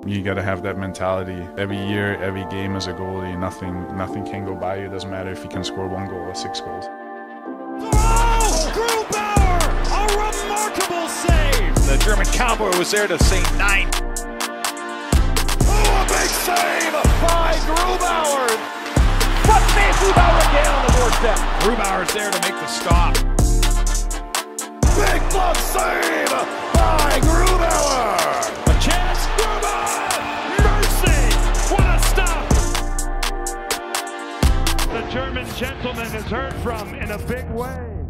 You got to have that mentality. Every year, every game as a goalie, nothing can go by you. It doesn't matter if you can score 1 goal or 6 goals. Oh, Grubauer! A remarkable save! The German cowboy was there to say 9. Oh, a big save by Grubauer! But man, Grubauer again on the doorstep. Grubauer's there to make the stop. Big glove save by Grubauer! A chance, Grubauer! Mercy! What a stop! The German gentleman is heard from in a big way.